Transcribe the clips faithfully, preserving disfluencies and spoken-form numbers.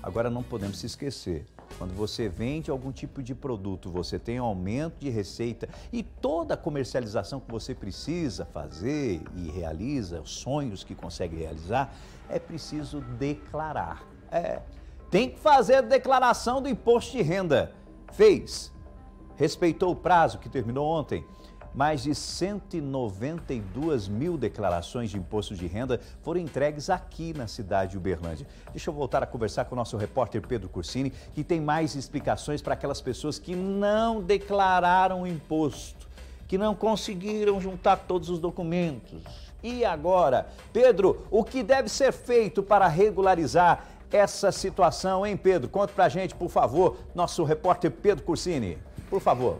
Agora não podemos se esquecer, quando você vende algum tipo de produto, você tem um aumento de receita e toda a comercialização que você precisa fazer e realiza, os sonhos que consegue realizar, é preciso declarar. É, tem que fazer a declaração do imposto de renda. Fez, respeitou o prazo que terminou ontem. Mais de cento e noventa e duas mil declarações de imposto de renda foram entregues aqui na cidade de Uberlândia. Deixa eu voltar a conversar com o nosso repórter Pedro Cursini, que tem mais explicações para aquelas pessoas que não declararam o imposto, que não conseguiram juntar todos os documentos. E agora, Pedro, o que deve ser feito para regularizar essa situação, hein, Pedro? Conta pra gente, por favor, nosso repórter Pedro Cursini, por favor.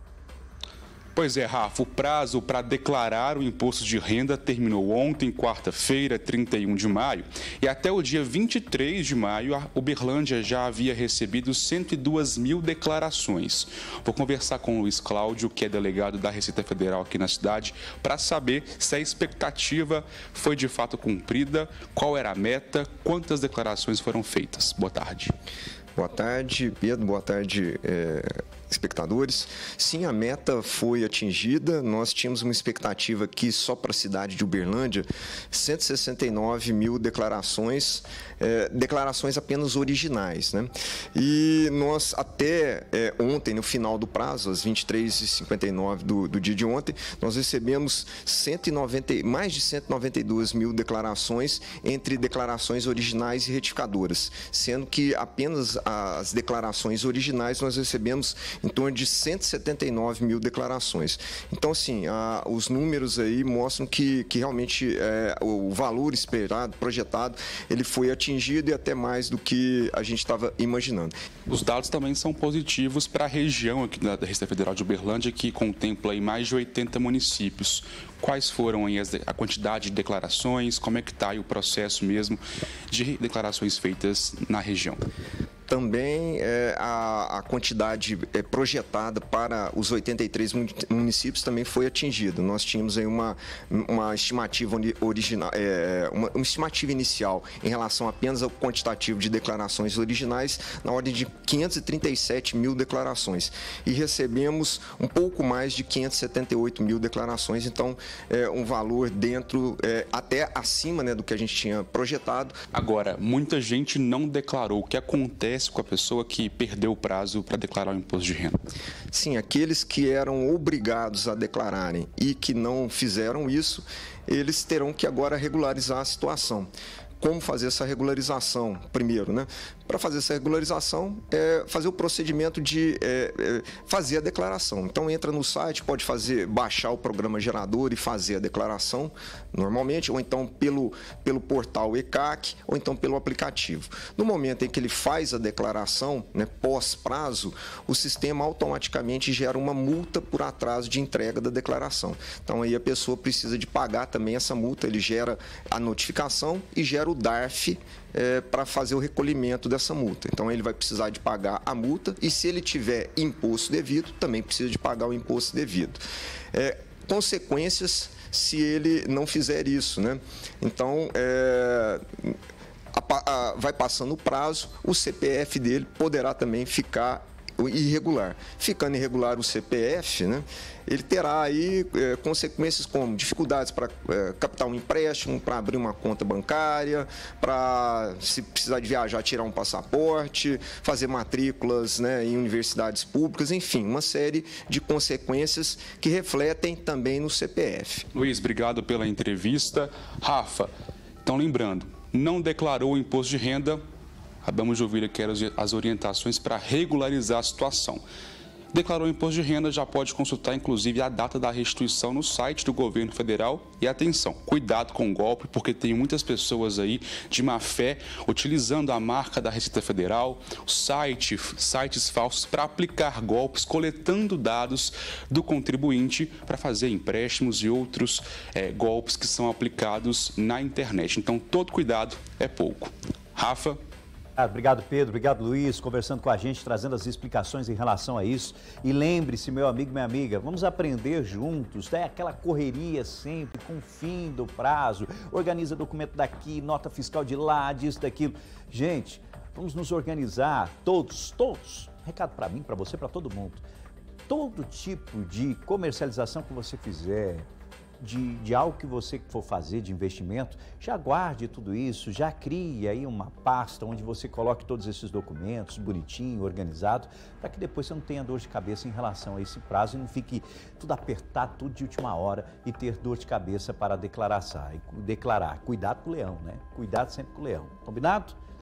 Pois é, Rafa, o prazo para declarar o imposto de renda terminou ontem, quarta-feira, trinta e um de maio, e até o dia vinte e três de maio, a Uberlândia já havia recebido cento e duas mil declarações. Vou conversar com o Luiz Cláudio, que é delegado da Receita Federal aqui na cidade, para saber se a expectativa foi de fato cumprida, qual era a meta, quantas declarações foram feitas. Boa tarde. Boa tarde, Pedro. Boa tarde, é, espectadores. Sim, a meta foi atingida. Nós tínhamos uma expectativa aqui só para a cidade de Uberlândia, cento e sessenta e nove mil declarações, é, declarações apenas originais, né? E nós, até é, ontem, no final do prazo, às vinte e três e cinquenta e nove do, do dia de ontem, nós recebemos cento e noventa, mais de cento e noventa e duas mil declarações entre declarações originais e retificadoras, sendo que apenas as declarações originais nós recebemos em torno de cento e setenta e nove mil declarações. Então, assim, a, os números aí mostram que, que realmente é, o valor esperado, projetado, ele foi atingido e até mais do que a gente estava imaginando. Os dados também são positivos para a região aqui da Receita Federal de Uberlândia, que contempla aí mais de oitenta municípios. Quais foram aí as, a quantidade de declarações, como é que está aí o processo mesmo de declarações feitas na região? Também é, a, a quantidade é, projetada para os oitenta e três municípios também foi atingida. Nós tínhamos aí uma, uma, estimativa original, é, uma, uma estimativa inicial em relação apenas ao quantitativo de declarações originais, na ordem de quinhentos e trinta e sete mil declarações. E recebemos um pouco mais de quinhentos e setenta e oito mil declarações, então é um valor dentro, é, até acima, né, do que a gente tinha projetado. Agora, muita gente não declarou. O que acontece com a pessoa que perdeu o prazo para declarar o imposto de renda? Sim, aqueles que eram obrigados a declararem e que não fizeram isso, eles terão que agora regularizar a situação. Como fazer essa regularização? Primeiro, né? Para fazer essa regularização, é fazer o procedimento de é, é, fazer a declaração. Então, entra no site, pode fazer, baixar o programa gerador e fazer a declaração normalmente, ou então pelo, pelo portal E C A C, ou então pelo aplicativo. No momento em que ele faz a declaração, né, pós-prazo, o sistema automaticamente gera uma multa por atraso de entrega da declaração. Então, aí a pessoa precisa de pagar também essa multa, ele gera a notificação e gera o D A R F é, para fazer o recolhimento dessa multa. Então, ele vai precisar de pagar a multa e, se ele tiver imposto devido, também precisa de pagar o imposto devido. É, consequências se ele não fizer isso, né? Então, é, a, a, vai passando o prazo, o C P F dele poderá também ficar irregular. Ficando irregular o C P F, né, ele terá aí é, consequências como dificuldades para é, captar um empréstimo, para abrir uma conta bancária, para, se precisar de viajar, tirar um passaporte, fazer matrículas, né, em universidades públicas, enfim, uma série de consequências que refletem também no C P F. Luiz, obrigado pela entrevista. Rafa, então lembrando, não declarou o imposto de renda, acabamos de ouvir aqui as orientações para regularizar a situação. Declarou o imposto de renda, já pode consultar inclusive a data da restituição no site do governo federal. E atenção, cuidado com o golpe, porque tem muitas pessoas aí de má fé utilizando a marca da Receita Federal, site, sites falsos para aplicar golpes, coletando dados do contribuinte para fazer empréstimos e outros é, golpes que são aplicados na internet. Então, todo cuidado é pouco. Rafa? Obrigado, Pedro. Obrigado, Luiz, conversando com a gente, trazendo as explicações em relação a isso. E lembre-se, meu amigo, minha amiga, vamos aprender juntos, né? Aquela correria sempre com o fim do prazo. Organiza documento daqui, nota fiscal de lá, disso, daquilo. Gente, vamos nos organizar, todos, todos. Recado para mim, para você, para todo mundo. Todo tipo de comercialização que você fizer, de, de algo que você for fazer de investimento, já guarde tudo isso, já crie aí uma pasta onde você coloque todos esses documentos bonitinho, organizado, para que depois você não tenha dor de cabeça em relação a esse prazo e não fique tudo apertado, tudo de última hora e ter dor de cabeça para declarar. declarar. Cuidado com o leão, né? Cuidado sempre com o leão. Combinado?